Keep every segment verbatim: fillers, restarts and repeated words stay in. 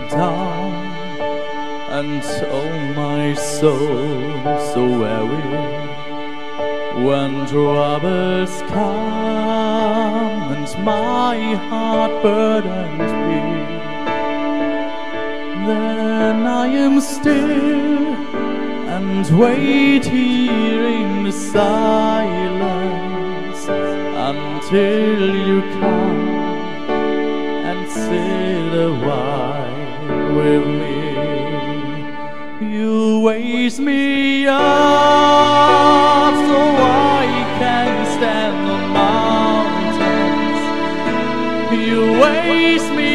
down, and oh my soul so weary, when troubles come and my heart burdens be, then I am still and wait here in the silence until you come and sit a while with me. You raise me up so I can stand on mountains. You raise me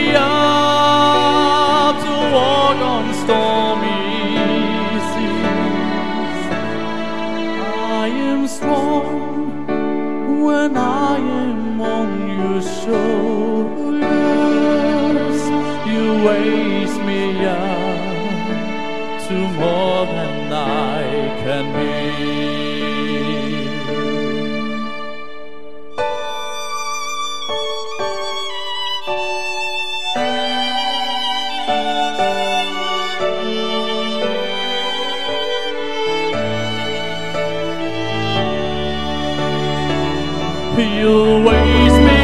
up to walk on stormy seas. I am strong when I am on your shoulders. You raise me up to more than I can be. You raise me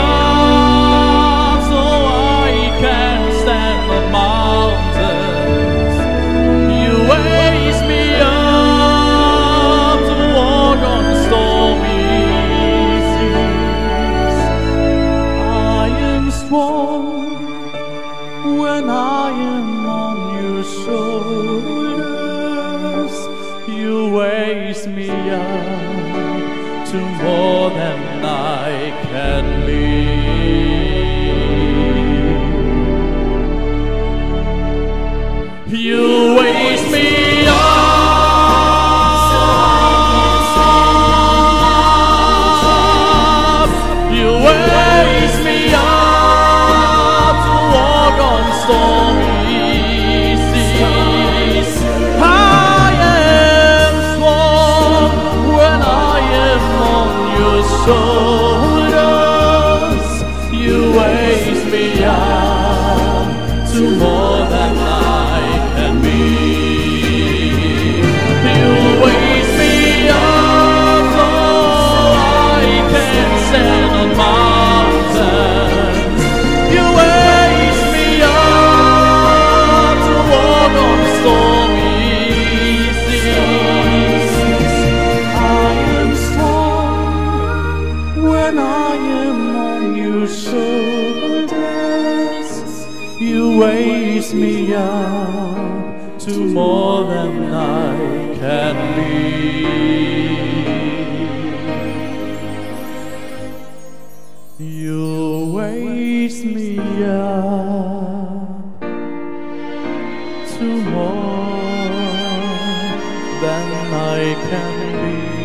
up so I can stand the mountains. You raise me up to walk on stormy seas. I am strong when I am on your shoulders. You raise me up to more than I can be. You raise me up, you raise me up to walk on stormy seas. I am strong when I am on your shoulders. You raise me up to more than I can be. You raise me up so I can stand on mountains. You raise me up to walk on stormy seas. I am strong when I am on your shoulders. You raise me up to more than I can be. You raise me up to more than I can be.